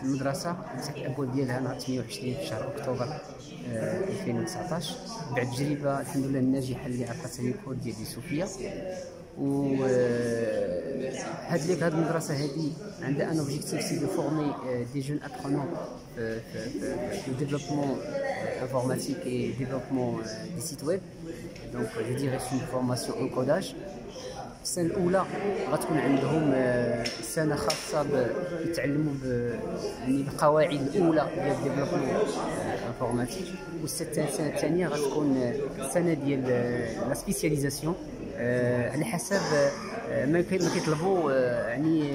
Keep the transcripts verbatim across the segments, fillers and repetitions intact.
المدرسه فتحت الابواب ديالها نهار ثمانية وعشرين في شهر اكتوبر ألفين وتسعطاش بعد تجربه الحمد لله الناجحه اللي عرفتها لي كود ديال سوفيا. و هاد ليك هاد المدرسه هادي عندها ان اوبجيكتيف سي دو فورمي دي جون ابرونون في لو ديفلوبمون انفورماتيك اي ديفلوبمون دي سيت ويب. دونك جو ديغي سي فورماسيون اون كوداج. السنه الاولى غتكون عندهم سنه خاصه يتعلموا يعني القواعد الاولى ديال الديفلوبمون انفورماتيك، والسنه الثانيه غتكون سنه ديال لا سبيسياليزاسيون على حسب ما كيطلبوا يعني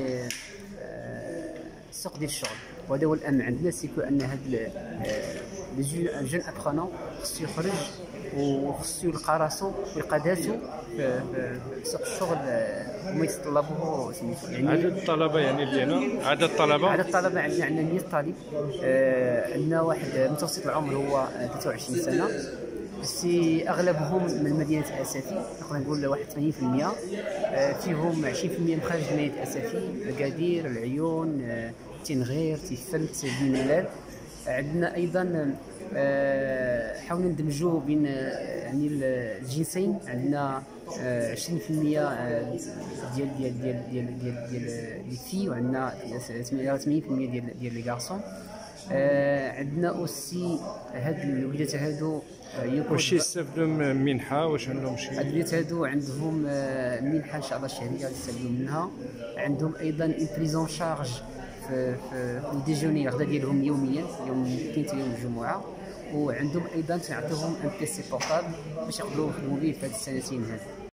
السوق ديال الشغل. وهذا هو الامر عندنا، سيكو ان هاد لي جون ابرونون خصو يخرج وخصو يلقى راسو ويلقى ذاتو في سوق الشغل وما يتطلبوه سميتو. يعني عدد الطلبه يعني ديالنا عدد الطلبه عدد الطلبه عندنا عندنا مية طالب. آه عندنا واحد متوسط العمر هو ثلاثة وعشرين سنه، بس اغلبهم من مدينه اسفي، نقدر نقول واحد ثمانين بالمئة. آه فيهم عشرين بالمئة من خارج مدينه اسفي، اكادير، العيون، آه تنغير، تيفلت، بن ملال. عندنا ايضا آه حاولنا ندمجوا بين يعني الجنسين، عندنا آه عشرين بالمئة ديال ديال ديال ديال ديال ديال لي في، وعندنا ثمانين بالمئة ديال ديال لي غارسون. آه عندنا اوسي هاد الوليدات هادو واش يستافدوا من منحه؟ واش عندهم شي هاد الوليدات هادو عندهم منحه ان شاء الله شهريه يستافدوا منها. عندهم ايضا اون بريزون شارج في في الديجوني الغدا ديالهم يوميا، يوم الاثنين حتى يوم الجمعه. وعندهم ايضا تنعطيوهم ان بيسي بورطابل باش يقدروا يخدموا به في هاد السنتين هادو.